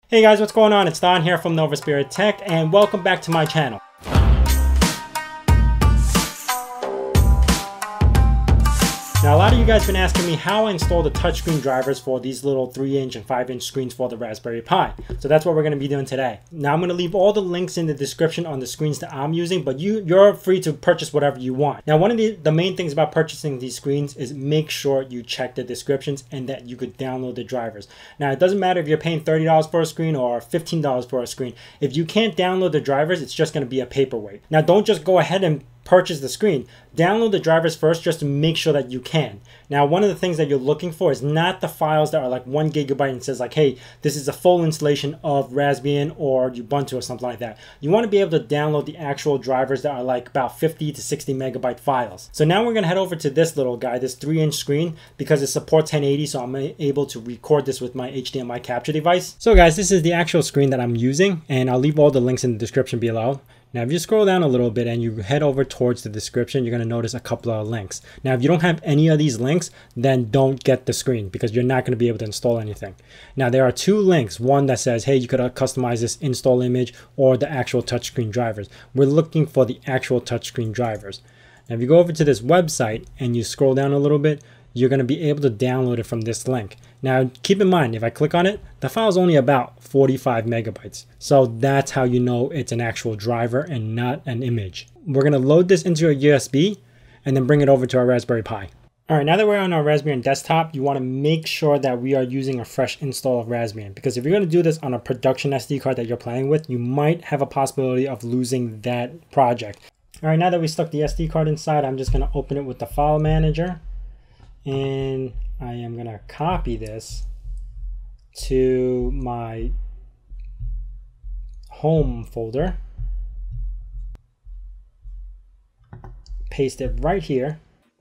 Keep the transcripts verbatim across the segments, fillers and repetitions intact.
Hey guys, what's going on? It's Don here from Nova Spirit Tech, and welcome back to my channel. Now, a lot of you guys have been asking me how I install the touchscreen drivers for these little three inch and five inch screens for the Raspberry Pi. So that's what we're going to be doing today. Now, I'm going to leave all the links in the description on the screens that I'm using, but you, you're free to purchase whatever you want. Now, one of the, the main things about purchasing these screens is make sure you check the descriptions and that you could download the drivers. Now, it doesn't matter if you're paying thirty dollars for a screen or fifteen dollars for a screen. If you can't download the drivers, it's just going to be a paperweight. Now, don't just go ahead and purchase the screen. Download the drivers first just to make sure that you can. Now, one of the things that you're looking for is not the files that are like one gigabyte and says like, hey, this is a full installation of Raspbian or Ubuntu or something like that. You want to be able to download the actual drivers that are like about fifty to sixty megabyte files. So now we're going to head over to this little guy, this three inch screen, because it supports ten eighty, so I'm able to record this with my H D M I capture device. So guys, this is the actual screen that I'm using, and I'll leave all the links in the description below. Now, if you scroll down a little bit and you head over towards the description, you're going to notice a couple of links. Now, if you don't have any of these links, then don't get the screen because you're not going to be able to install anything. Now, there are two links. One that says, hey, you could customize this install image or the actual touchscreen drivers. We're looking for the actual touchscreen drivers. Now, if you go over to this website and you scroll down a little bit, you're going to be able to download it from this link. Now, keep in mind, if I click on it, the file is only about forty-five megabytes. So that's how you know it's an actual driver and not an image. We're going to load this into a U S B and then bring it over to our Raspberry Pi. All right, now that we're on our Raspbian desktop, you want to make sure that we are using a fresh install of Raspbian, because if you're going to do this on a production S D card that you're playing with, you might have a possibility of losing that project. All right, now that we stuck the S D card inside, I'm just going to open it with the file manager. And I am going to copy this to my home folder, paste it right here,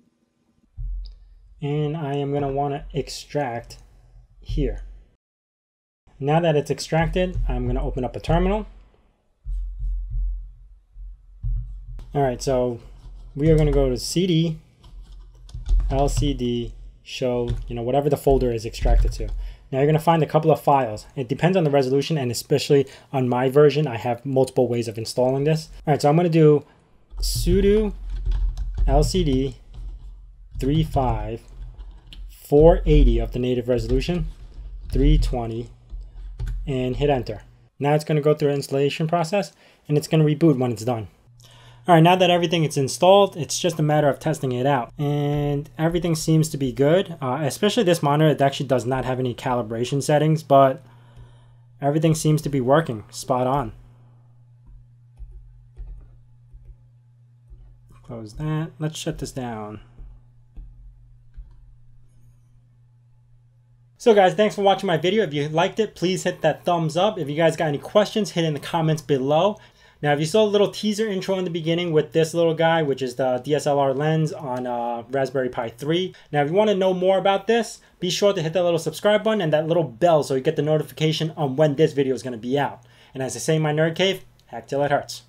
and I am going to want to extract here. Now that it's extracted, I'm going to open up a terminal. All right, so we are going to go to C D, L C D, show, you know, whatever the folder is extracted to. Now you're going to find a couple of files. It depends on the resolution, and especially on my version, I have multiple ways of installing this. All right, so I'm going to do sudo lcd thirty-five four eighty of the native resolution, three twenty, and hit enter. Now it's going to go through an installation process, and it's going to reboot when it's done. All right, now that everything is installed, it's just a matter of testing it out. And everything seems to be good, uh, especially this monitor. It actually does not have any calibration settings, but everything seems to be working spot on. Close that. Let's shut this down. So guys, thanks for watching my video. If you liked it, please hit that thumbs up. If you guys got any questions, hit in the comments below. Now, if you saw a little teaser intro in the beginning with this little guy, which is the D S L R lens on uh, Raspberry Pi three. Now, if you want to know more about this, be sure to hit that little subscribe button and that little bell so you get the notification on when this video is going to be out. And as I say in my nerd cave, hack till it hurts.